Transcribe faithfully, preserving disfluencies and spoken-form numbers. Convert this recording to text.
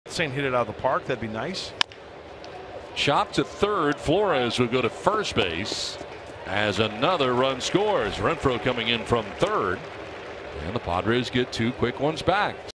Saying hit it out of the park, that'd be nice. Chop to third. Flores will go to first base as another run scores. Renfroe coming in from third, and the Padres get two quick ones back.